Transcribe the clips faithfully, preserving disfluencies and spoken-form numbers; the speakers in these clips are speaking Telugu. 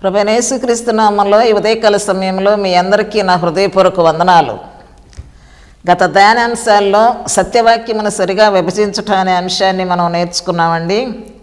ప్రభువైన యేసుక్రీస్తు నామములో ఈ ఉదయకాల సమయంలో మీ అందరికీ నా హృదయపూర్వక వందనాలు. గత ధ్యానాంశాల్లో సత్యవాక్యమును సరిగా విభజించటం అనే అంశాన్ని మనం నేర్చుకున్నామండి.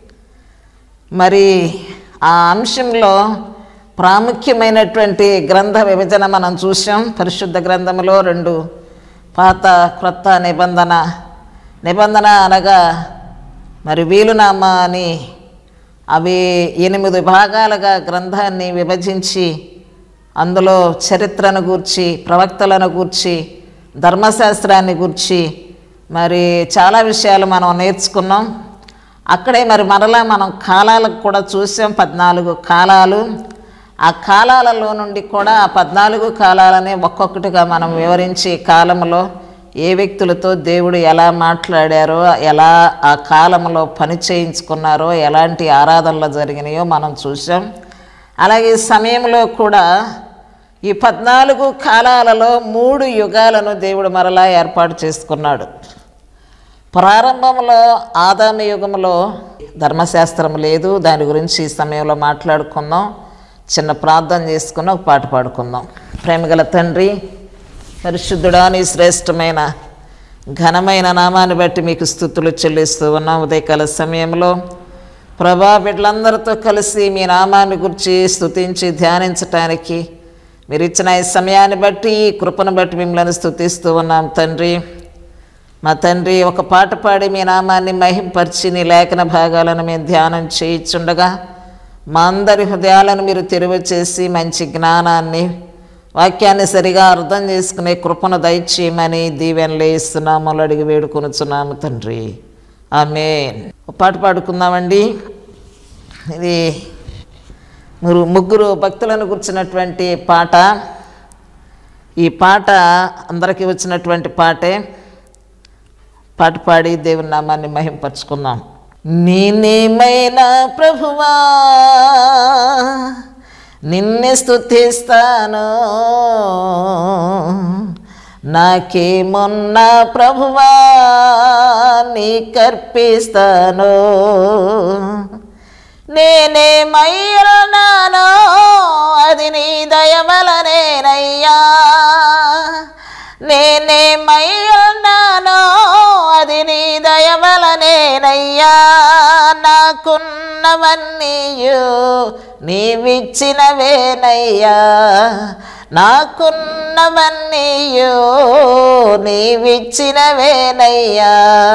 మరి ఆ అంశంలో ప్రాముఖ్యమైనటువంటి గ్రంథ విభజన మనం చూసాం. పరిశుద్ధ గ్రంథంలో రెండు పాత క్రొత్త నిబంధన నిబంధన అనగా మరి వీలునామా అని అవి ఎనిమిది భాగాలుగా గ్రంథాన్ని విభజించి అందులో చరిత్రను గూర్చి, ప్రవక్తలను గూర్చి, ధర్మశాస్త్రాన్ని గూర్చి మరి చాలా విషయాలు మనం నేర్చుకున్నాం. అక్కడే మరి మరలా మనం కాలాలకు కూడా చూసాం. పద్నాలుగు కాలాలు. ఆ కాలాలలో నుండి కూడా ఆ పద్నాలుగు కాలాలని ఒక్కొక్కటిగా మనం వివరించి కాలంలో ఏ వ్యక్తులతో దేవుడు ఎలా మాట్లాడారో, ఎలా ఆ కాలంలో పని చేయించుకున్నారో, ఎలాంటి ఆరాధనలు జరిగినాయో మనం చూసాం. అలాగే సమయంలో కూడా ఈ పద్నాలుగు కాలాలలో మూడు యుగాలను దేవుడు మరలా ఏర్పాటు చేసుకున్నాడు. ప్రారంభంలో ఆదాము యుగంలో ధర్మశాస్త్రం లేదు. దాని గురించి ఈ సమయంలో మాట్లాడుకుందాం. చిన్న ప్రార్థన చేసుకుని ఒక పాట పాడుకుందాం. ప్రేమగల తండ్రి, పరిశుద్ధుడా, నీ శ్రేష్టమైన ఘనమైన నామాన్ని బట్టి మీకు స్తుతులు చెల్లిస్తూ ఉన్నాం. ఉదయకాల సమయంలో ప్రభా బిడ్డలందరితో కలిసి మీ నామాన్ని గురించి స్తుతించి ధ్యానించటానికి మీరు ఇచ్చిన ఈ సమయాన్ని బట్టి, ఈ కృపను బట్టి మిమ్మల్ని స్తుతిస్తూ ఉన్నాం తండ్రి. మా తండ్రి, ఒక పాట పాడి మీ నామాన్ని మహింపరిచి నీ లేఖన భాగాలను మేము ధ్యానం చేయించుండగా మా అందరి హృదయాలను మీరు తెరువు చేసి మంచి జ్ఞానాన్ని, వాక్యాన్ని సరిగా అర్థం చేసుకునే కృపను దయచేయమని దీవెనలు ఇస్తున్నాము, అడిగి వేడుకొనుచున్నాము తండ్రి. ఆమేన్. ఒక పాట పాడుకుందామండి. ఇది మీరు ముగ్గురు భక్తులను గుర్చినటువంటి పాట. ఈ పాట అందరికీ వచ్చినటువంటి పాటే. పాట పాడి దేవుని నామాన్ని మహింపరచుకుందాం. నేనేమైనా ప్రభువా నిన్నే స్తుతిస్తాను, నాకేమొన్నా ప్రభువా నీకర్పిస్తాను. నేనేమయ్యున్నానో అది నీ దయవలనేనయ్యా, నేనేమయ్యున్నానో అది నీ దయవలనేనయ్యా. నాకున్నవన్నీయు నీవిచ్చినవేనయ్యా, నాకున్నవన్నీయు నీవిచ్చినవేనయ్యా.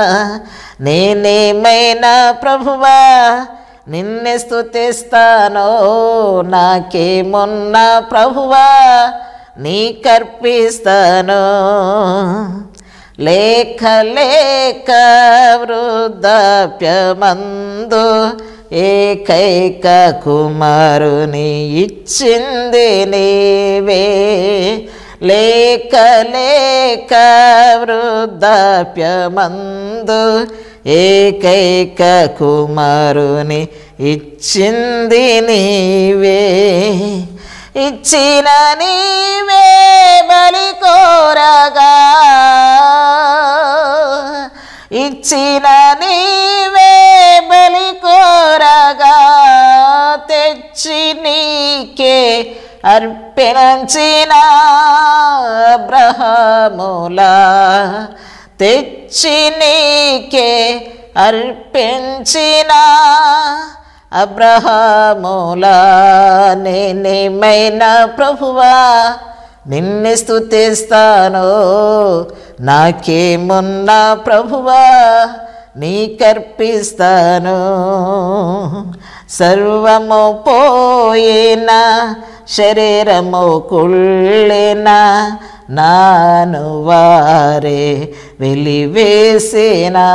నేనేమైనా ప్రభువా నిన్నే స్తుతిస్తానో, నాకేమున్నా ప్రభువా నీకర్పిస్తాను. లేఖ లేఖ వృద్ధాప్యమందు ఏకైక కుమారుని ఇచ్చింది నీవే. లేఖ లేఖ వృద్ధాప్యమందు ఏకైక కుమారుని ఇచ్చింది నీవే. ఇచ్చిన నీవే బలి కోరగా, ఇచ్చిన నీవే బలి కోరగా, తెచ్చి నీకే అర్పించిన అబ్రహాములా, తెచ్చి నీకే అర్పించిన అబ్రహాములా. నేనేమైనా ప్రభువా నిన్నే స్తుతిస్తాను, నాకేమున్నా ప్రభువా నీకర్పిస్తాను. సర్వము పోయిన శరీరము కుళ్ళిన నాను వారే వెలివేసిన,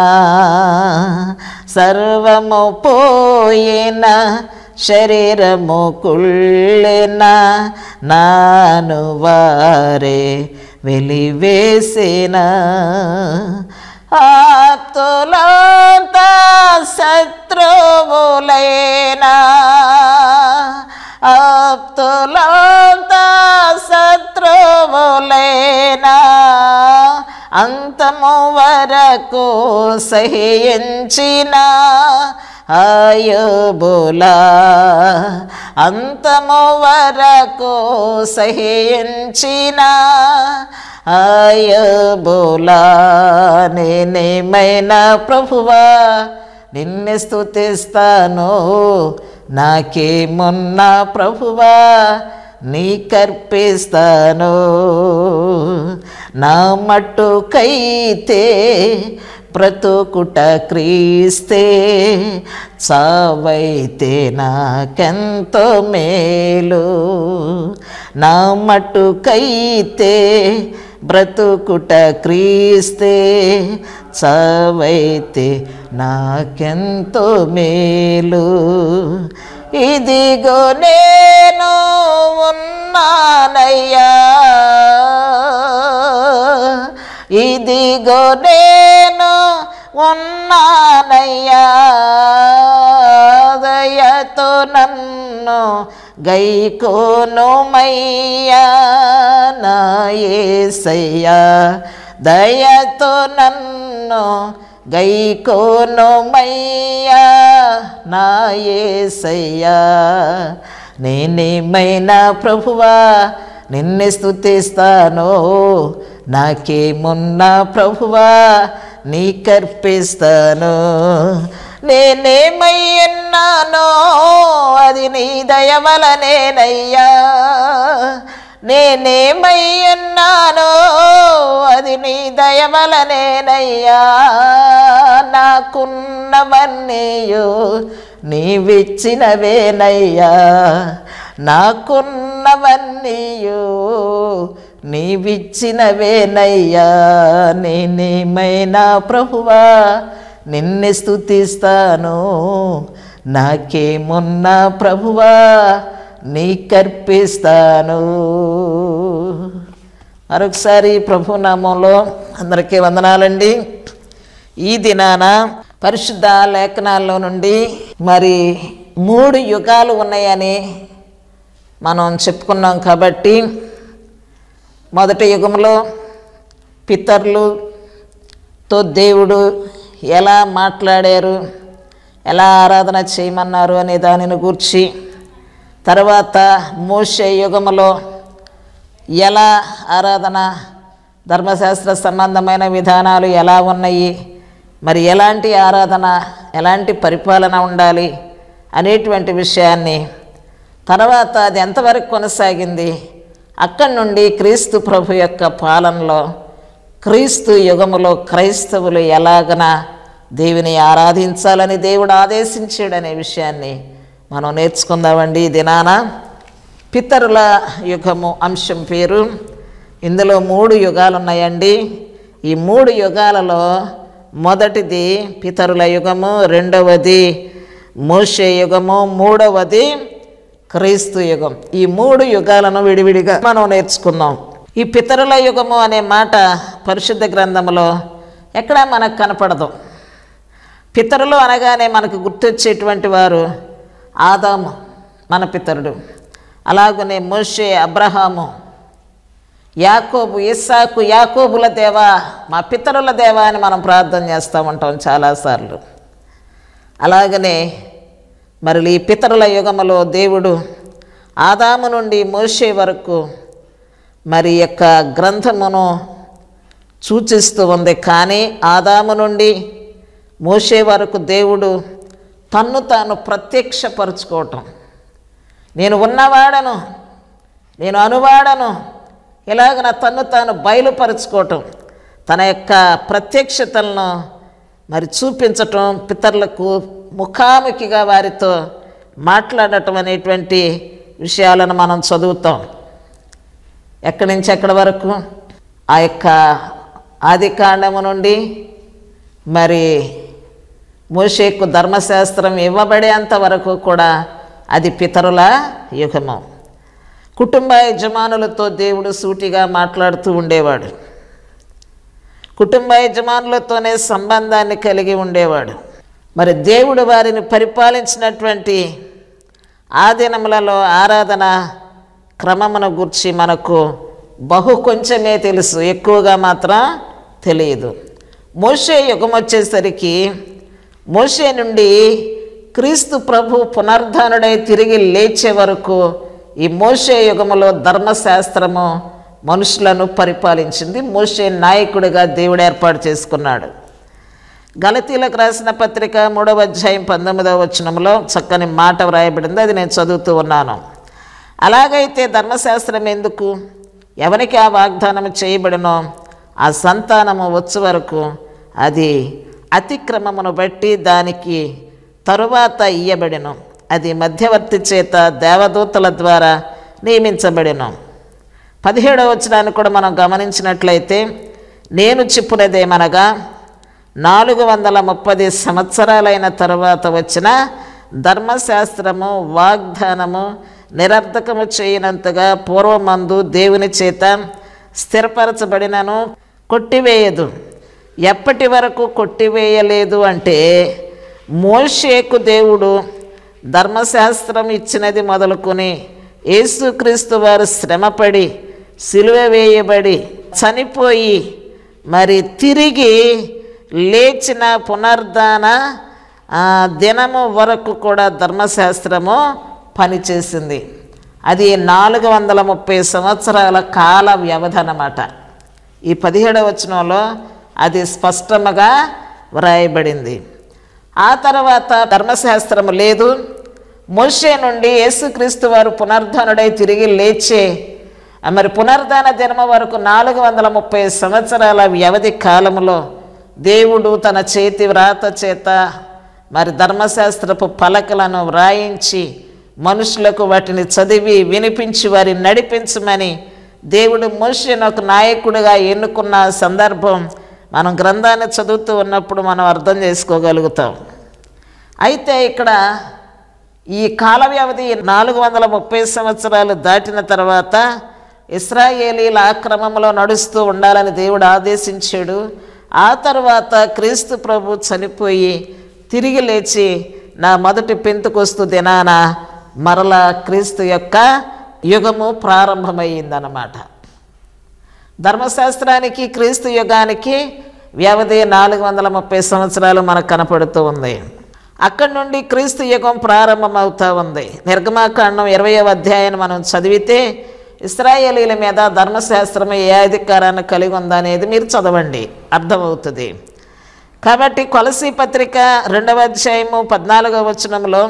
సర్వము పోయిన శరీరము కుళ్ళిన నాను వారే వెలివేసిన. ఆప్తులంతా శత్రువులైనా, ఆప్తులంతా శత్రువులైనా, అంతము వరకు సహించిన అయోబులా అంతము వరకు సహించిన అయోబులా నేనేమైనా ప్రభువా నిన్ను స్తుతిస్తాను, నాకేమున్నా ప్రభువా నీకర్పిస్తాను. నా మట్టుకైతే బ్రతుకుట క్రీస్తే, చావైతే నాకెంతో మేలు. నా మట్టుకైతే బ్రతుకుట క్రీస్తే, చావైతే నాకెంతో మేలు. ఇదిగో నేను ఉన్నానయ్యా, ఇదిగో నేను ఉన్నానయ్యా, దయతో నన్ను గైకోనుమయ్యా నా యేసయ్యా, దయతో నన్ను గైకోనుమయ్యా నా యేసయ్యా. నేనేమైనా ప్రభువా నిన్ను స్తుతిస్తాను, నాకేమున్నా ప్రభువా నీకర్పిస్తాను. నేనేమై ఉన్నానో అది నీ దయ వలనేనయ్యా, నేనేమై ఉన్నానో అది నీ దయ వలనేనయ్యా. నాకున్నవన్నీయు నీవిచ్చినవేనయ్యా, నాకున్నవన్నీయు నీవిచ్చినవేనయ్యా. నేనేమైనా ప్రభువా నిన్ను స్తుతిస్తాను, నాకేమున్నా ప్రభువా నీకర్పిస్తాను. మరొకసారి ప్రభు నామంలో అందరికీ వందనాలండి. ఈ దినాన పరిశుద్ధ లేఖనాల్లో నుండి మరి మూడు యుగాలు ఉన్నాయని మనం చెప్పుకున్నాం. కాబట్టి మొదటి యుగంలో పితరులతో దేవుడు ఎలా మాట్లాడారు, ఎలా ఆరాధన చేయమన్నారు అనే దానిని గూర్చి, తర్వాత మోషే యుగములో ఎలా ఆరాధన ధర్మశాస్త్ర సంబంధమైన విధానాలు ఎలా ఉన్నాయి, మరి ఎలాంటి ఆరాధన ఎలాంటి పరిపాలన ఉండాలి అనేటువంటి విషయాన్ని, తర్వాత అది ఎంతవరకు కొనసాగింది, అక్కడి నుండి క్రీస్తు ప్రభు యొక్క పాలనలో క్రీస్తు యుగములో క్రైస్తవులు ఎలాగన దేవుని ఆరాధించాలని దేవుడు ఆదేశించాడనే విషయాన్ని మనం నేర్చుకుందామండి. ఈ దినాన పితరుల యుగము అంశం పేరు. ఇందులో మూడు యుగాలు ఉన్నాయండి. ఈ మూడు యుగాలలో మొదటిది పితరుల యుగము, రెండవది మోషే యుగము, మూడవది క్రీస్తు యుగం. ఈ మూడు యుగాలను విడివిడిగా మనం నేర్చుకుందాం. ఈ పితరుల యుగము అనే మాట పరిశుద్ధ గ్రంథంలో ఎక్కడా మనకు కనపడదు. పితరులు అనగానే మనకు గుర్తొచ్చేటువంటి వారు ఆదాము మన పితరుడు, అలాగనే మోషే, అబ్రహాము, యాకోబు, ఇస్సాకు, యాకోబుల దేవా, మా పితరుల దేవా అని మనం ప్రార్థన చేస్తూ ఉంటాం చాలాసార్లు. అలాగనే మరి ఈ పితరుల యుగములో దేవుడు ఆదాము నుండి మోషే వరకు మరి యొక్క గ్రంథమును సూచిస్తూ ఉంది. కానీ ఆదాము నుండి మోషే వరకు దేవుడు తన్ను తాను ప్రత్యక్షపరుచుకోవటం, నేను ఉన్నవాడను, నేను అనువాడను, ఇలాగ తన్ను తాను బయలుపరుచుకోవటం, తన యొక్క ప్రత్యక్షతలను మరి చూపించటం, పితరులకు ముఖాముఖిగా వారితో మాట్లాడటం అనేటువంటి విషయాలను మనం చదువుతాం. ఎక్కడి నుంచి ఎక్కడి వరకు ఆ యొక్క ఆది కాండము నుండి మరి మోషేకు ధర్మశాస్త్రం ఇవ్వబడేంత వరకు కూడా అది పితరుల యుగము. కుటుంబ యజమానులతో దేవుడు సూటిగా మాట్లాడుతూ ఉండేవాడు. కుటుంబ యజమానులతోనే సంబంధాన్ని కలిగి ఉండేవాడు. మరి దేవుడు వారిని పరిపాలించినటువంటి ఆ దినములలో ఆరాధన క్రమమును గురించి మనకు బహు కొంచెమే తెలుసు, ఎక్కువగా మాత్రం తెలియదు. మోషే యుగం వచ్చేసరికి మోషే నుండి క్రీస్తు ప్రభు పునరుద్ధానుడై తిరిగి లేచే వరకు ఈ మోషే యుగములో ధర్మశాస్త్రము మనుషులను పరిపాలించింది. మోషే నాయకుడిగా దేవుడు ఏర్పాటు చేసుకున్నాడు. గలతీలకు రాసిన పత్రిక మూడవ అధ్యాయం పంతొమ్మిదవ వచనంలో చక్కని మాట వ్రాయబడింది. అది నేను చదువుతూ ఉన్నాను. అలాగైతే ధర్మశాస్త్రం ఎందుకు? ఎవరికి ఆ వాగ్దానం చేయబడినో ఆ సంతానము వచ్చే వరకు అది అతిక్రమమును బట్టి దానికి తరువాత ఇయ్యబడిను. అది మధ్యవర్తి చేత దేవదూతల ద్వారా నియమించబడిను. పదిహేడవ వచనాన్ని కూడా మనం గమనించినట్లయితే, నేను చెప్పునదేమనగా నాలుగు వందల ముప్పది సంవత్సరాలైన తరువాత వచ్చిన ధర్మశాస్త్రము వాగ్దానము నిరర్థకము చేయనంతగా పూర్వమందు దేవుని చేత స్థిరపరచబడినను కొట్టివేయదు. ఎప్పటి వరకు కొట్టివేయలేదు అంటే, మోషేకు దేవుడు ధర్మశాస్త్రం ఇచ్చినది మొదలుకొని యేసుక్రీస్తు వారు శ్రమపడి సిలువ వేయబడి చనిపోయి మరి తిరిగి లేచిన పునర్ధాన దినము వరకు కూడా ధర్మశాస్త్రము పనిచేసింది. అది నాలుగు వందల ముప్పై సంవత్సరాల కాల వ్యవధి అన్నమాట. ఈ పదిహేడవ వచనంలో అది స్పష్టంగా వ్రాయబడింది. ఆ తర్వాత ధర్మశాస్త్రము లేదు. మోషే నుండి యేసుక్రీస్తు వారు పునరుద్ధానుడై తిరిగి లేచే మరి పునరుద్ధాన దినము వరకు నాలుగు వందల ముప్పై సంవత్సరాల వ్యవధి కాలంలో దేవుడు తన చేతి వ్రాత చేత మరి ధర్మశాస్త్రపు పలకలను వ్రాయించి మనుషులకు వాటిని చదివి వినిపించి వారిని నడిపించమని దేవుడు మోషేను ఒక నాయకుడిగా ఎన్నుకున్న సందర్భం మనం గ్రంథాన్ని చదువుతూ ఉన్నప్పుడు మనం అర్థం చేసుకోగలుగుతాం. అయితే ఇక్కడ ఈ కాల వ్యవధి నాలుగు వందల ముప్పై సంవత్సరాలు దాటిన తర్వాత ఇశ్రాయేలీల ఆక్రమంలో నడుస్తూ ఉండాలని దేవుడు ఆదేశించాడు. ఆ తర్వాత క్రీస్తు ప్రభు చనిపోయి తిరిగి లేచి నా మొదటి పెంతుకొస్తు దినాన మరలా క్రీస్తు యొక్క యుగము ప్రారంభమయ్యిందన్నమాట. ధర్మశాస్త్రానికి క్రీస్తు యుగానికి వ్యవధి నాలుగు వందల ముప్పై సంవత్సరాలు మనకు కనపడుతూ ఉంది. అక్కడి నుండి క్రీస్తు యుగం ప్రారంభమవుతూ ఉంది. నిర్గమాకాండం ఇరవయవ అధ్యాయాన్ని మనం చదివితే ఇశ్రాయేలీల మీద ధర్మశాస్త్రం ఏ అధికారాన్ని కలిగి ఉందనేది మీరు చదవండి, అర్థమవుతుంది. కాబట్టి కొలసీ పత్రిక రెండవ అధ్యాయము పద్నాలుగవ వచనంలో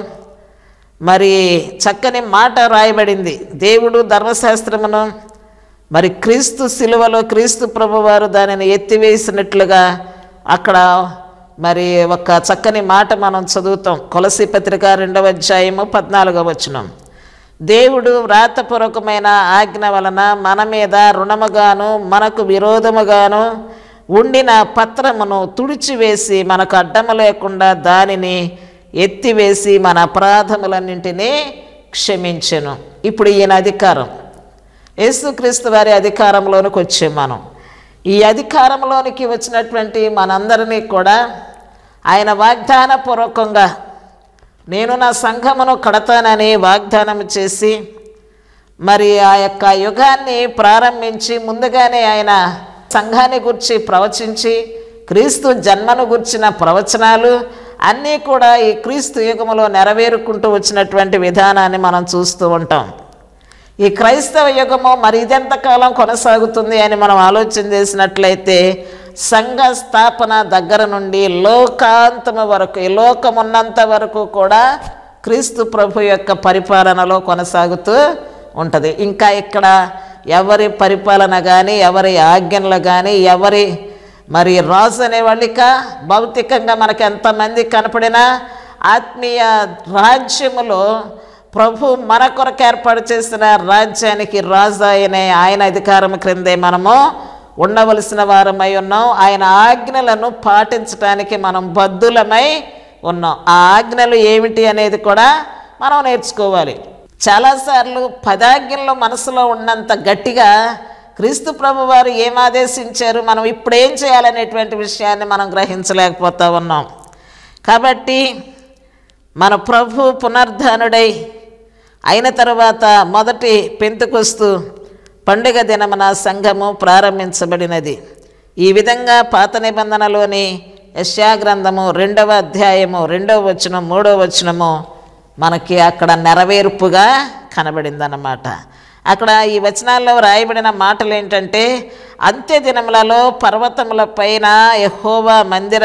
మరి చక్కని మాట రాయబడింది. దేవుడు ధర్మశాస్త్రమును మరి క్రీస్తు శిలువలో క్రీస్తు ప్రభువారు దానిని ఎత్తివేసినట్లుగా అక్కడ మరి ఒక చక్కని మాట మనం చదువుతాం. కొలసీ పత్రిక రెండవ అధ్యాయము పద్నాలుగవ వచనం, దేవుడు వ్రాతపూర్వకమైన ఆజ్ఞ వలన మన మీద రుణముగాను మనకు విరోధముగాను ఉండిన పత్రమును తుడిచివేసి మనకు అడ్డము లేకుండా దానిని ఎత్తివేసి మన అపరాధములన్నింటినీ క్షమించెను. ఇప్పుడు ఈయన అధికారం, యేసుక్రీస్తు వారి అధికారంలోనికి వచ్చే మనం ఈ అధికారంలోనికి వచ్చినటువంటి మనందరినీ కూడా ఆయన వాగ్దానపూర్వకంగా నేను నా సంఘమును కడతానని వాగ్దానం చేసి మరి ఆ యొక్క యుగాన్ని ప్రారంభించి ముందుగానే ఆయన సంఘాన్ని గురించి ప్రవచించి క్రీస్తు జన్మను గుర్చిన ప్రవచనాలు అన్నీ కూడా ఈ క్రీస్తు యుగములో నెరవేరుకుంటూ వచ్చినటువంటి విధానాన్ని మనం చూస్తూ ఉంటాం. ఈ క్రైస్తవ యుగము మరి ఇదెంతకాలం కొనసాగుతుంది అని మనం ఆలోచన చేసినట్లయితే సంఘ స్థాపన దగ్గర నుండి లోకాంతము వరకు, ఈ లోకమున్నంత వరకు కూడా క్రీస్తు ప్రభు యొక్క పరిపాలనలో కొనసాగుతూ ఉంటుంది. ఇంకా ఇక్కడ ఎవరి పరిపాలన కానీ ఎవరి ఆజ్ఞలు కానీ ఎవరి మరి రాజు అనేవాళ్ళు ఇక భౌతికంగా మనకు ఎంతమంది కనపడినా ఆత్మీయ రాజ్యములో ప్రభు మన కొరకు ఏర్పాటు చేసిన రాజ్యానికి రాజు ఆయనే, ఆయన అధికారం క్రిందే మనము ఉండవలసిన వారమై ఉన్నాం. ఆయన ఆజ్ఞలను పాటించడానికి మనం బద్ధులమై ఉన్నాం. ఆ ఆజ్ఞలు ఏమిటి అనేది కూడా మనం నేర్చుకోవాలి. చాలాసార్లు పదాజ్ఞలు మనసులో ఉన్నంత గట్టిగా క్రీస్తు ప్రభు వారు ఏం ఆదేశించారు, మనం ఇప్పుడు ఏం చేయాలనేటువంటి విషయాన్ని మనం గ్రహించలేకపోతూ ఉన్నాం. కాబట్టి మన ప్రభు పునరుద్ధానుడై అయిన తర్వాత మొదటి పెంతెకొస్తు పండుగ దినమున సంఘము ప్రారంభించబడినది. ఈ విధంగా పాత నిబంధనలోని యెషయా గ్రంథము రెండవ అధ్యాయము రెండవ వచనం మూడవ వచనము మనకి అక్కడ నెరవేర్పుగా కనబడిందన్నమాట. అక్కడ ఈ వచనాల్లో రాయబడిన మాటలు ఏంటంటే, అంత్య దినములలో పర్వతముల పైన యెహోవా మందిర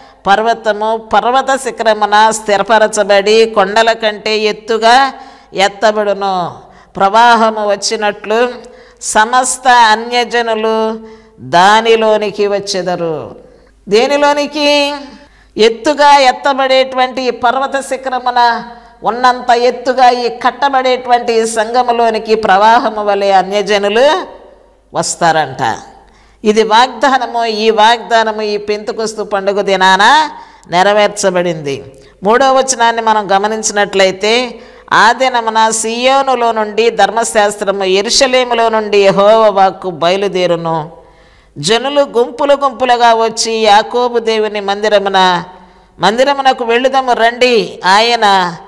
పర్వతము పర్వత శిఖరమున స్థిరపరచబడి కొండల కంటే ఎత్తుగా ఎత్తబడును. ప్రవాహము వచ్చినట్లు సమస్త అన్యజనులు దానిలోనికి వచ్చెదరు. దేనిలోనికి? ఎత్తుగా ఎత్తబడేటువంటి ఈ పర్వత శిఖరమున ఉన్నంత ఎత్తుగా ఈ కట్టబడేటువంటి సంఘములోనికి ప్రవాహము వలె అన్యజనులు వస్తారంట. ఇది వాగ్దానము. ఈ వాగ్దానము ఈ పెంతెకొస్తు పండుగ దినాన నెరవేర్చబడింది. మూడవ వచనాన్ని మనం గమనించినట్లయితే, ఆ దినమున సియోనులో నుండి ధర్మశాస్త్రము, యెరూషలేములో నుండి యెహోవా వాక్కు బయలుదేరును. జనులు గుంపులు గుంపులుగా వచ్చి యాకోబు దేవుని మందిరమున మందిరమునకు వెళ్ళుదము రండి, ఆయన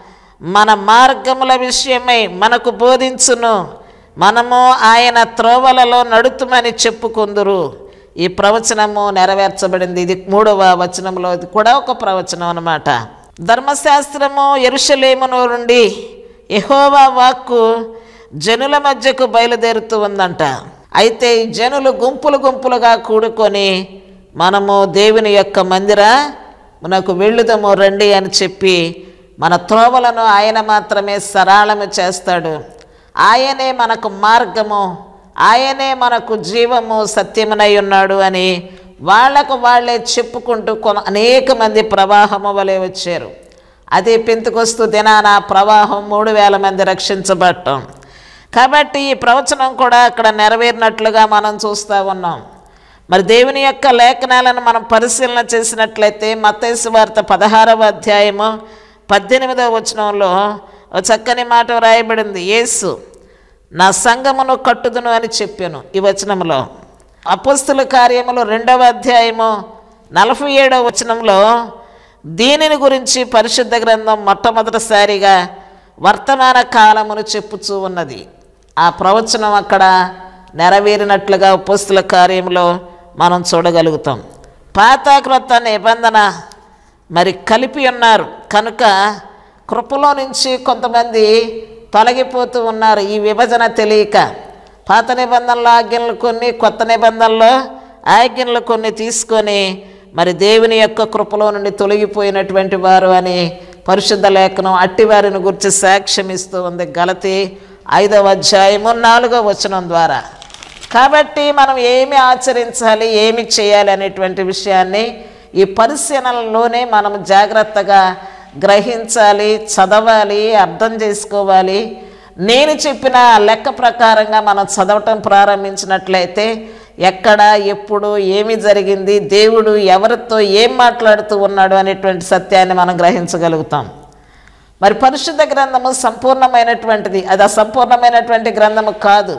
మన మార్గముల విషయమై మనకు బోధించును, మనము ఆయన త్రోవలలో నడుతుమని చెప్పుకుందురు. ఈ ప్రవచనము నెరవేర్చబడింది. ఇది మూడవ వచనంలో కూడా ఒక ప్రవచనం అన్నమాట. ధర్మశాస్త్రము యెరూషలేములో నుండి యెహోవా వాక్కు జనుల మధ్యకు బయలుదేరుతూ ఉందంట. అయితే ఈ జనులు గుంపులు గుంపులుగా కూడుకొని మనము దేవుని యొక్క మందిర మనకు వెళ్ళుదము రండి అని చెప్పి మన త్రోవలను ఆయన మాత్రమే సరళము చేస్తాడు. ఆయనే మనకు మార్గము, ఆయనే మనకు జీవము సత్యమునై ఉన్నాడు అని వాళ్లకు వాళ్ళే చెప్పుకుంటూ కొన అనేక మంది ప్రవాహము వలె వచ్చారు. అదే పెంతెకొస్తు దినాన ప్రవాహం మూడు వేల మంది రక్షించబడటం. కాబట్టి ఈ ప్రవచనం కూడా అక్కడ నెరవేరినట్లుగా మనం చూస్తూ ఉన్నాం. మరి దేవుని యొక్క లేఖనాలను మనం పరిశీలన చేసినట్లయితే మత్తయి సువార్త పదహారవ అధ్యాయము పద్దెనిమిదవ వచనంలో చక్కని మాట వ్రాయబడింది. యేసు నా సంఘమును కట్టుదును అని చెప్పాను. ఈ వచనంలో అపోస్తుల కార్యములు రెండవ అధ్యాయము నలభై ఏడవ వచనంలో దీనిని గురించి పరిశుద్ధ గ్రంథం మొట్టమొదటిసారిగా వర్తమాన కాలమును చెప్పుచూ ఉన్నది. ఆ ప్రవచనం అక్కడ నెరవేరినట్లుగా అపోస్తుల కార్యంలో మనం చూడగలుగుతాం. పాత క్రొత్త నిబంధన మరి కలిపి ఉన్నారు కనుక కృపలో నుంచి కొంతమంది తొలగిపోతూ ఉన్నారు. ఈ విభజన తెలియక పాత నిబంధనలో ఆజ్ఞలు కొన్ని, కొత్త నిబంధనలో ఆజ్ఞలు కొన్ని తీసుకొని మరి దేవుని యొక్క కృపలో నుండి తొలగిపోయినటువంటి వారు అని పరిశుద్ధ లేఖనం అట్టివారిని గురించి సాక్ష్యం ఇస్తూ ఉంది గలతీ ఐదవ అధ్యాయము నాలుగవ వచనం ద్వారా. కాబట్టి మనం ఏమి ఆచరించాలి, ఏమి చేయాలి అనేటువంటి విషయాన్ని ఈ పరిశీలనలోనే మనం జాగ్రత్తగా గ్రహించాలి, చదవాలి, అర్థం చేసుకోవాలి. నేను చెప్పిన లెక్క ప్రకారంగా మనం చదవటం ప్రారంభించినట్లయితే ఎక్కడ, ఎప్పుడు, ఏమి జరిగింది, దేవుడు ఎవరితో ఏం మాట్లాడుతూ ఉన్నాడు అనేటువంటి సత్యాన్ని మనం గ్రహించగలుగుతాం. మరి పరిశుద్ధ గ్రంథము సంపూర్ణమైనటువంటిది, అది అసంపూర్ణమైనటువంటి గ్రంథము కాదు.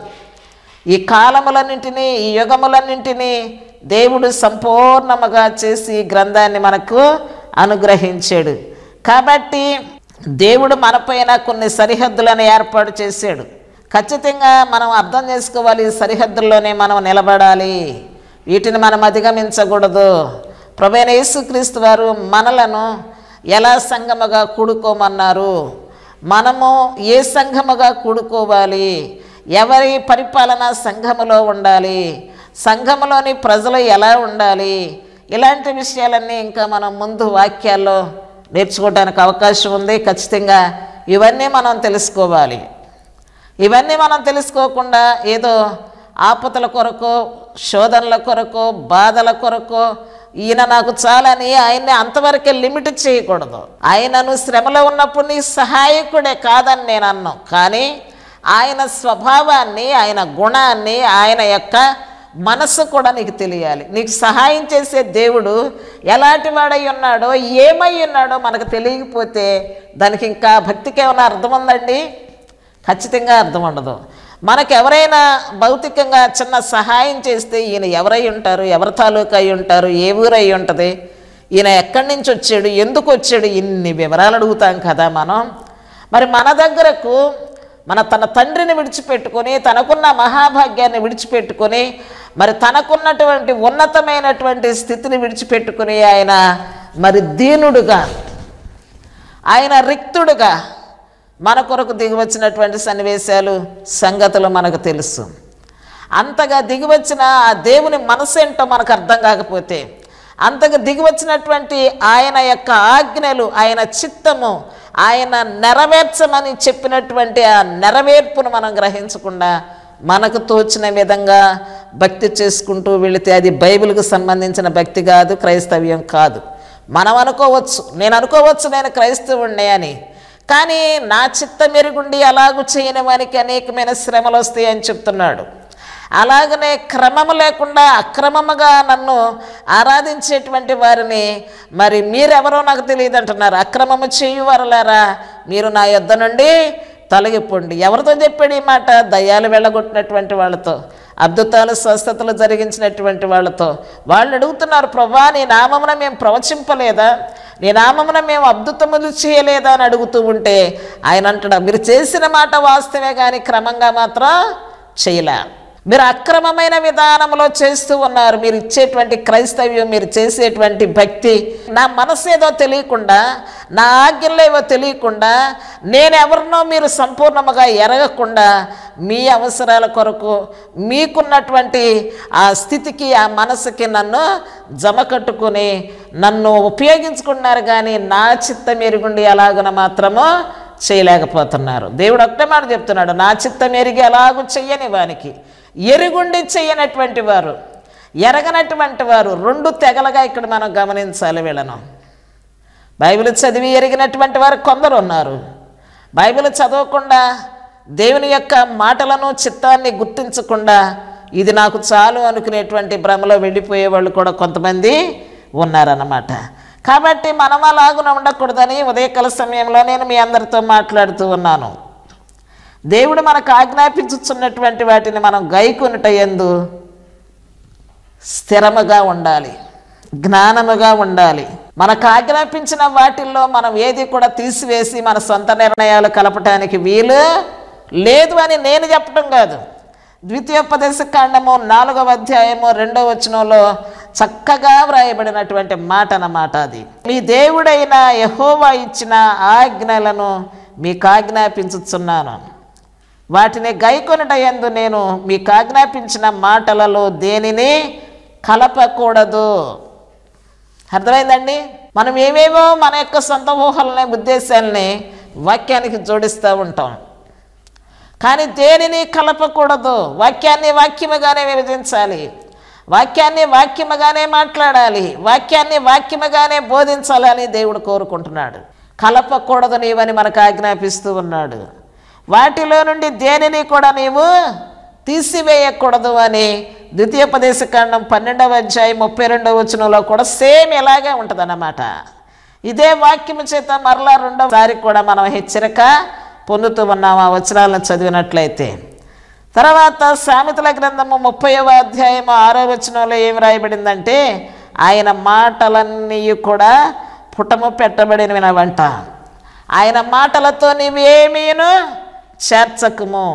ఈ కాలములన్నింటినీ, ఈ యుగములన్నింటినీ దేవుడు సంపూర్ణముగా చేసి ఈ గ్రంథాన్ని మనకు అనుగ్రహించాడు. కాబట్టి దేవుడు మనపైన కొన్ని సరిహద్దులను ఏర్పాటు చేశాడు. ఖచ్చితంగా మనం అర్థం చేసుకోవాలి, ఈ సరిహద్దుల్లోనే మనం నిలబడాలి, వీటిని మనం అధిగమించకూడదు. ప్రభువైన యేసుక్రీస్తు వారు మనలను ఎలా సంఘముగా కూడుకోమన్నారు, మనము ఏ సంఘముగా కూడుకోవాలి, ఎవరి పరిపాలన సంఘములో ఉండాలి, సంఘములోని ప్రజలు ఎలా ఉండాలి, ఇలాంటి విషయాలన్నీ ఇంకా మనం ముందు వాక్యాల్లో నేర్చుకోవడానికి అవకాశం ఉంది. ఖచ్చితంగా ఇవన్నీ మనం తెలుసుకోవాలి. ఇవన్నీ మనం తెలుసుకోకుండా ఏదో ఆపదల కొరకు, శోధనల కొరకు, బాధల కొరకు ఈయన నాకు చాలని ఆయన్ని అంతవరకే లిమిట్ చేయకూడదు. ఆయనను శ్రమలో ఉన్నప్పుడు నీ సహాయకుడే కాదని నేను అన్నాను, కానీ ఆయన స్వభావాన్ని, ఆయన గుణాన్ని, ఆయన యొక్క మనస్సు కూడా నీకు తెలియాలి. నీకు సహాయం చేసే దేవుడు ఎలాంటి వాడై ఉన్నాడో, ఏమై ఉన్నాడో మనకు తెలియకపోతే దానికి ఇంకా భక్తికి ఏమైనా అర్థం ఉందండి? ఖచ్చితంగా అర్థం ఉండదు. మనకు ఎవరైనా భౌతికంగా చిన్న సహాయం చేస్తే ఈయన ఎవరై ఉంటారు, ఎవరి తాలూకా అయి ఉంటారు, ఏ ఊరు అయి ఉంటుంది, ఈయన ఎక్కడి నుంచి వచ్చాడు, ఎందుకు వచ్చాడు, ఇన్ని వివరాలు అడుగుతాం కదా మనం. మరి మన దగ్గరకు మన తన తండ్రిని విడిచిపెట్టుకొని, తనకున్న మహాభాగ్యాన్ని విడిచిపెట్టుకొని మరి తనకున్నటువంటి ఉన్నతమైనటువంటి స్థితిని విడిచిపెట్టుకుని ఆయన మరి దీనుడుగా, ఆయన రిక్తుడుగా మన కొరకు దిగివచ్చినటువంటి సన్నివేశాలు, సంగతులు మనకు తెలుసు. అంతగా దిగివచ్చిన ఆ దేవుని మనసు ఏంటో మనకు అర్థం కాకపోతే, అంతగా దిగివచ్చినటువంటి ఆయన యొక్క ఆజ్ఞలు, ఆయన చిత్తము, ఆయన నెరవేర్చమని చెప్పినటువంటి ఆ నెరవేర్పును మనం గ్రహించకుండా మనకు తోచిన విధంగా భక్తి చేసుకుంటూ వెళితే అది బైబిల్కు సంబంధించిన భక్తి కాదు, క్రైస్తవ్యం కాదు. మనం అనుకోవచ్చు, నేను అనుకోవచ్చు నేను క్రైస్తవుణ్ణి అని, కానీ నా చిత్తం ఎరుగుండి అలాగూ చేయని వానికి అనేకమైన శ్రమలు వస్తాయని చెప్తున్నాడు. అలాగనే క్రమము లేకుండా అక్రమముగా నన్ను ఆరాధించేటువంటి వారిని మరి మీరెవరో నాకు తెలియదు అంటున్నారు. అక్రమము చేయువారులారా మీరు నా యొద్ద నుండి తొలగిపోండి. ఎవరితో చెప్పాడు ఈ మాట? దయ్యాలు వెళ్ళగొట్టినటువంటి వాళ్ళతో, అద్భుతాలు స్వస్థతలు జరిగించినటువంటి వాళ్ళతో. వాళ్ళు అడుగుతున్నారు, ప్రభువా నీ నామమున మేము ప్రవచింపలేదా, నీ నామమున మేము అద్భుతములు చేయలేదా అని అడుగుతూ ఉంటే ఆయన అంటాడు, మీరు చేసిన మాట వాస్తవే కానీ క్రమంగా మాత్రం చేయలే. మీరు అక్రమమైన విధానంలో చేస్తూ ఉన్నారు. మీరు ఇచ్చేటువంటి క్రైస్తవ్యం, మీరు చేసేటువంటి భక్తి నా మనసు ఏదో తెలియకుండా, నా ఆజ్ఞలు ఏవో తెలియకుండా, నేనెవరినో మీరు సంపూర్ణముగా ఎరగకుండా మీ అవసరాల కొరకు మీకున్నటువంటి ఆ స్థితికి, ఆ మనసుకి నన్ను జమ కట్టుకుని నన్ను ఉపయోగించుకున్నారు, కానీ నా చిత్తం ఎరుగుండి అలాగున మాత్రము చేయలేకపోతున్నారు. దేవుడు ఒక్కటే మాట చెప్తున్నాడు, నా చిత్తం ఎరిగి అలాగూ చెయ్యని వానికి, ఎరుగుండి చెయ్యనటువంటి వారు, ఎరగనటువంటి వారు, రెండు తెగలుగా ఇక్కడ మనం గమనించాలి వీళ్ళను. బైబిల్ చదివి ఎరిగినటువంటి వారు కొందరు ఉన్నారు, బైబిల్ చదవకుండా దేవుని యొక్క మాటలను చిత్తాన్ని గుర్తించకుండా ఇది నాకు చాలు అనుకునేటువంటి భ్రమలో వెళ్ళిపోయే వాళ్ళు కూడా కొంతమంది ఉన్నారన్నమాట. కాబట్టి మనం అలాగున ఉండకూడదని ఉదయకాల సమయంలో నేను మీ అందరితో మాట్లాడుతూ ఉన్నాను. దేవుడు మనకు ఆజ్ఞాపించుచున్నటువంటి వాటిని మనం గైకొనుట యందు స్థిరముగా ఉండాలి, జ్ఞానముగా ఉండాలి. మనకు ఆజ్ఞాపించిన వాటిల్లో మనం ఏది కూడా తీసివేసి మన సొంత నిర్ణయాలు కలపటానికి వీలు లేదు అని నేను చెప్పడం కాదు. ద్వితీయోపదేశ కాండము నాలుగవ అధ్యాయము రెండవ వచనంలో చక్కగా వ్రాయబడినటువంటి మాట అన్నమాట అది. మీ దేవుడైన యెహోవా ఇచ్చిన ఆజ్ఞలను మీకు ఆజ్ఞాపించుచున్నాను, వాటిని గైకొనుట యందు నేను మీకు ఆజ్ఞాపించిన మాటలలో దేనిని కలపకూడదు. అర్థమైందండి? మనం ఏవేవో మన యొక్క సొంత ఊహలని, ఉద్దేశాలని వాక్యానికి జోడిస్తూ ఉంటాం, కానీ దేనిని కలపకూడదు. వాక్యాన్ని వాక్యముగానే విభజించాలి, వాక్యాన్ని వాక్యముగానే మాట్లాడాలి, వాక్యాన్ని వాక్యముగానే బోధించాలని దేవుడు కోరుకుంటున్నాడు. కలపకూడదు నీవని మనకు ఆజ్ఞాపిస్తూ ఉన్నాడు. వాటిలో నుండి దేనిని కూడా నీవు తీసివేయకూడదు అని ద్వితీయోపదేశ కాండం పన్నెండవ అధ్యాయం ముప్పై రెండవ వచనంలో కూడా సేమ్ ఇలాగే ఉంటుంది అన్నమాట. ఇదే వాక్యము చేత మరలా రెండవసారి కూడా మనం హెచ్చరిక పొందుతూ ఉన్నాం ఆ వచనాలను చదివినట్లయితే. తర్వాత సామెతల గ్రంథము ముప్పైవ అధ్యాయము ఆరో వచనంలో ఏమి రాయబడిందంటే, ఆయన మాటలన్నీ కూడా పుటము పెట్టబడినవంట. ఆయన మాటలతో నీవేమీను చేర్చకుము,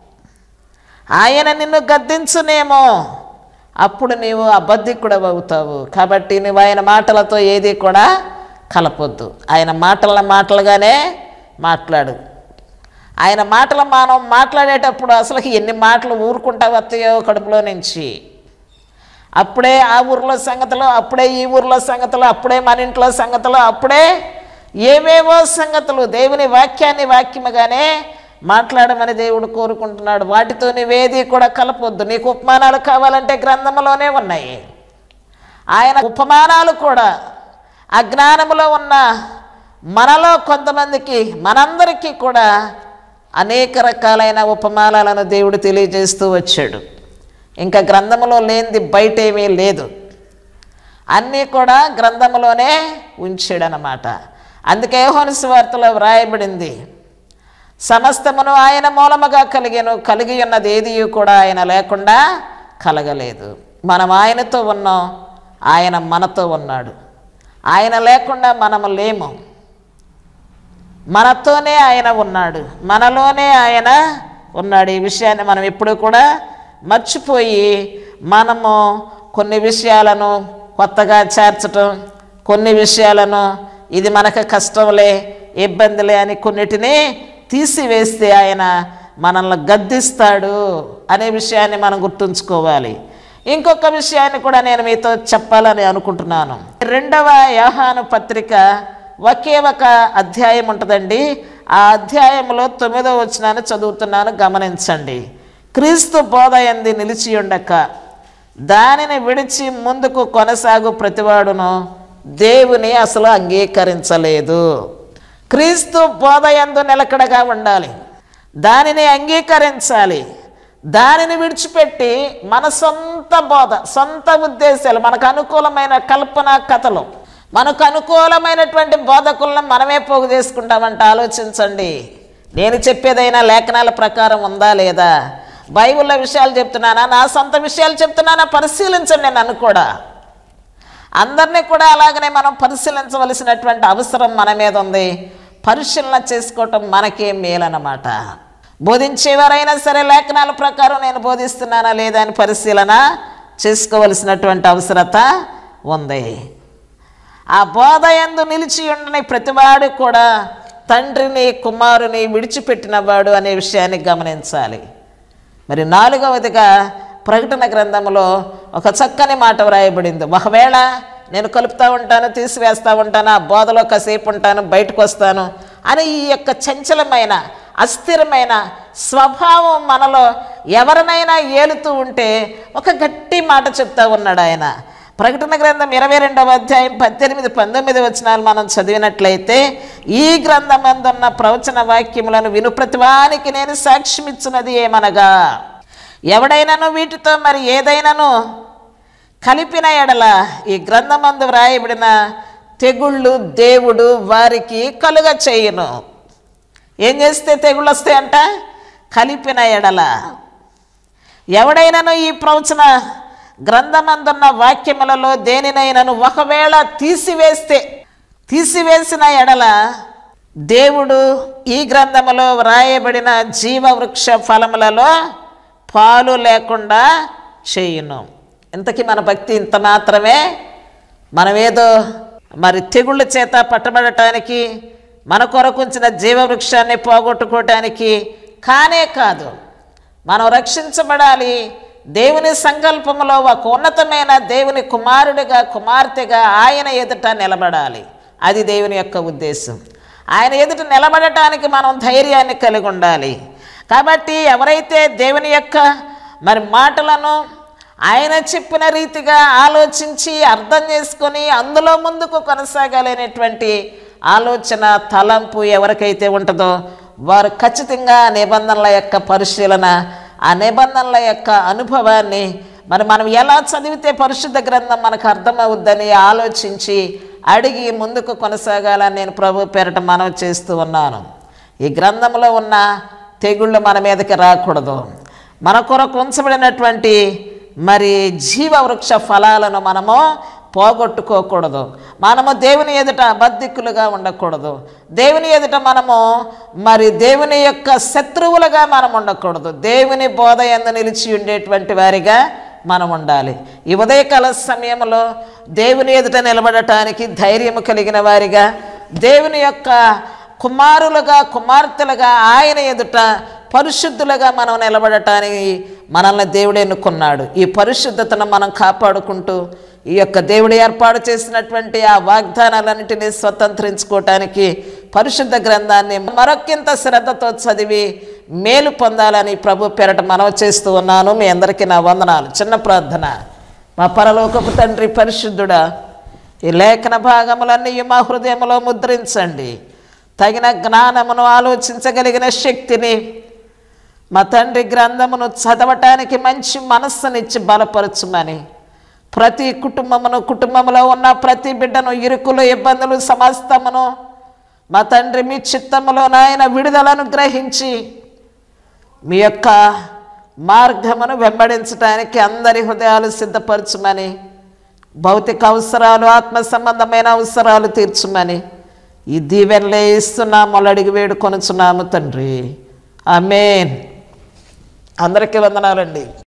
ఆయన నిన్ను గద్దించునేమో, అప్పుడు నీవు అబద్ధికుడవు అవుతావు. కాబట్టి నువ్వు ఆయన మాటలతో ఏది కూడా కలపొద్దు. ఆయన మాటల మాటలుగానే మాట్లాడు. ఆయన మాటలు మనం మాట్లాడేటప్పుడు అసలు ఎన్ని మాటలు ఊరుకుంటా వస్తాయో కడుపులో నుంచి. అప్పుడే ఆ ఊర్లో సంగతులు, అప్పుడే ఈ ఊర్లో సంగతులు, అప్పుడే మన ఇంట్లో సంగతులు, అప్పుడే ఏవేవో సంగతులు. దేవుని వాక్యాన్ని వాక్యముగానే మాట్లాడమని దేవుడు కోరుకుంటున్నాడు. వాటితో నీవేది కూడా కలపొద్దు. నీకు ఉపమానాలు కావాలంటే గ్రంథంలోనే ఉన్నాయి. ఆయన ఉపమానాలు కూడా అజ్ఞానములో ఉన్న మనలో కొంతమందికి, మనందరికీ కూడా అనేక రకాలైన ఉపమానాలను దేవుడు తెలియజేస్తూ వచ్చాడు. ఇంకా గ్రంథములో లేనిది బయట ఏమీ లేదు, అన్నీ కూడా గ్రంథములోనే ఉంచాడనమాట. అందుకే యోహాను సువార్తలో వ్రాయబడింది, సమస్తమును ఆయన మూలముగా కలిగెను, కలిగి ఉన్నది ఏది కూడా ఆయన లేకుండా కలగలేదు. మనం ఆయనతో ఉన్నాం, ఆయన మనతో ఉన్నాడు. ఆయన లేకుండా మనము లేము, మనతోనే ఆయన ఉన్నాడు, మనలోనే ఆయన ఉన్నాడు. ఈ విషయాన్ని మనం ఎప్పుడూ కూడా మర్చిపోయి మనము కొన్ని విషయాలను కొత్తగా చేర్చటం, కొన్ని విషయాలను ఇది మనకు కష్టంలే, ఇబ్బందిలే అని కొన్నిటిని తీసివేస్తే ఆయన మనల్ని గద్దిస్తాడు అనే విషయాన్ని మనం గుర్తుంచుకోవాలి. ఇంకొక విషయాన్ని కూడా నేను మీతో చెప్పాలని అనుకుంటున్నాను. రెండవ యోహాను పత్రిక ఒకే ఒక అధ్యాయం ఉంటుందండి. ఆ అధ్యాయంలో తొమ్మిదవ వచనాన్ని చదువుతున్నాను, గమనించండి. క్రీస్తు బోధ యందు నిలిచి ఉండక దానిని విడిచి ముందుకు కొనసాగు ప్రతివాడును దేవుని అసలు అంగీకరించలేదు. క్రీస్తు బోధ యందు నిలకడగా ఉండాలి, దానిని అంగీకరించాలి. దానిని విడిచిపెట్టి మన సొంత బోధ, సొంత ఉద్దేశాలు, మనకు అనుకూలమైన కల్పన కథలు, మనకు అనుకూలమైనటువంటి బోధకులను మనమే పోగు చేసుకుంటామంట. ఆలోచించండి. నేను చెప్పేదైనా లేఖనాల ప్రకారం ఉందా లేదా, బైబిల్లో విషయాలు చెప్తున్నానా, నా సొంత విషయాలు చెప్తున్నానా, పరిశీలించండి. నన్ను కూడా, అందరినీ కూడా అలాగనే మనం పరిశీలించవలసినటువంటి అవసరం మన మీద ఉంది. పరిశీలన చేసుకోవటం మనకే మేలన్నమాట. బోధించేవారైనా సరే లేఖనాల ప్రకారం నేను బోధిస్తున్నానా లేదా అని పరిశీలన చేసుకోవలసినటువంటి అవసరత ఉంది. ఆ బోధ యందు నిలిచి ఉండని ప్రతివాడు కూడా తండ్రిని కుమారుని విడిచిపెట్టినవాడు అనే విషయాన్ని గమనించాలి. మరి నాలుగవదిగా ప్రకటన గ్రంథంలో ఒక చక్కని మాట వ్రాయబడింది. ఒకవేళ నేను కలుపుతూ ఉంటాను, తీసివేస్తూ ఉంటాను, ఆ బోధలో కాసేపు ఉంటాను, బయటకు వస్తాను అని ఈ యొక్క చంచలమైన అస్థిరమైన స్వభావం మనలో ఎవరినైనా ఏలుతూ ఉంటే ఒక గట్టి మాట చెప్తా ఉన్నాడు ఆయన. ప్రకటన గ్రంథం ఇరవై రెండవ అధ్యాయం పద్దెనిమిది పంతొమ్మిది వచనాలు మనం చదివినట్లయితే, ఈ గ్రంథం అందున్న ప్రవచన వాక్యములను విను ప్రతివానికి నేను సాక్ష్యమిచ్చినది ఏమనగా, ఎవడైనాను వీటితో మరి ఏదైనాను కలిపిన ఎడల ఈ గ్రంథమందు వ్రాయబడిన తెగుళ్ళు దేవుడు వారికి కలుగ చేయును. ఏం చేస్తే తెగుళ్ళు వస్తాయంట? కలిపిన ఎడల. ఎవడైనాను ఈ ప్రవచన గ్రంథమందున్న వాక్యములలో దేనినైనాను ఒకవేళ తీసివేస్తే, తీసివేసిన ఎడల దేవుడు ఈ గ్రంథములో వ్రాయబడిన జీవవృక్ష ఫలములలో పాలు లేకుండా చేయును. ఇంతకీ మన భక్తి ఇంత మాత్రమే. మనమేదో మరి తెగుళ్ళ చేత పట్టబడటానికి, మన కొరకుంచిన జీవవృక్షాన్ని పోగొట్టుకోవటానికి కానే కాదు. మనం రక్షించబడాలి, దేవుని సంకల్పంలో ఒక ఉన్నతమైన దేవుని కుమారుడిగా కుమార్తెగా ఆయన ఎదుట నిలబడాలి. అది దేవుని యొక్క ఉద్దేశం. ఆయన ఎదుట నిలబడటానికి మనం ధైర్యాన్ని కలిగి ఉండాలి. కాబట్టి ఎవరైతే దేవుని యొక్క మరి మాటలను ఆయన చెప్పిన రీతిగా ఆలోచించి అర్థం చేసుకొని అందులో ముందుకు కొనసాగాలనేటువంటి ఆలోచన తలంపు ఎవరికైతే ఉంటుందో వారు ఖచ్చితంగా నిబంధనల యొక్క పరిశీలన, ఆ నిబంధనల యొక్క అనుభవాన్ని మరి మనం ఎలా చదివితే పరిశుద్ధ గ్రంథం మనకు అర్థమవుద్దని ఆలోచించి అడిగి ముందుకు కొనసాగాలని నేను ప్రభు పేరట మనవి చేస్తూ ఉన్నాను. ఈ గ్రంథంలో ఉన్న తెగుళ్ళు మన మీదకి రాకూడదు. మన కొరకు ఉంచబడినటువంటి మరి జీవవృక్ష ఫలాలను మనము పోగొట్టుకోకూడదు. మనము దేవుని ఎదుట అబద్ధికులుగా ఉండకూడదు. దేవుని ఎదుట మనము మరి దేవుని యొక్క శత్రువులుగా మనం ఉండకూడదు. దేవుని బోధ యందు నిలిచి ఉండేటువంటి వారిగా మనం ఉండాలి. ఈ ఉదయకాల సమయంలో దేవుని ఎదుట నిలబడటానికి ధైర్యం కలిగిన వారిగా, దేవుని యొక్క కుమారులుగా కుమార్తెలుగా ఆయన ఎదుట పరిశుద్ధులుగా మనం నిలబడటానికి మనల్ని దేవుడు ఎన్నుకున్నాడు. ఈ పరిశుద్ధతను మనం కాపాడుకుంటూ ఈ యొక్క దేవుడు ఏర్పాటు చేసినటువంటి ఆ వాగ్దానాలన్నింటినీ స్వతంత్రించుకోవటానికి పరిశుద్ధ గ్రంథాన్ని మరొక్కింత శ్రద్ధతో చదివి మేలు పొందాలని ప్రభు పేరట మనవి చేస్తూ ఉన్నాను. మీ అందరికీ నా వందనాలు. చిన్న ప్రార్థన. మా పరలోకపు తండ్రి పరిశుద్ధుడా, ఈ లేఖన భాగములన్నీ మా హృదయంలో ముద్రించండి. తగిన జ్ఞానమును, ఆలోచించగలిగిన శక్తిని మా తండ్రి గ్రంథమును చదవటానికి మంచి మనస్సునిచ్చి బలపరచుమని, ప్రతి కుటుంబమును, కుటుంబంలో ఉన్న ప్రతి బిడ్డను, ఇరుకులు, ఇబ్బందులు సమస్తమును మా తండ్రి మీ చిత్తములో నాయన విడుదలను గ్రహించి మీ యొక్క మార్గమును వెంబడించడానికి అందరి హృదయాలు సిద్ధపరచుమని, భౌతిక అవసరాలు, ఆత్మ సంబంధమైన అవసరాలు తీర్చుమని ఈ దీవెనలే ఇస్తున్నాము, అడిగి వేడుకొనుచున్నాము తండ్రి. ఆమేన్. అందరికీ వందనాలండి.